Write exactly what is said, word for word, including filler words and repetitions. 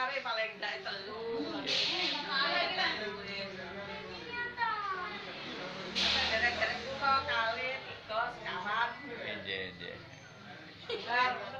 tapi paling ndak telu. Ada iki kan. Derek-derek kulo kali tiga sekawan. Nggih, nggih. Nah,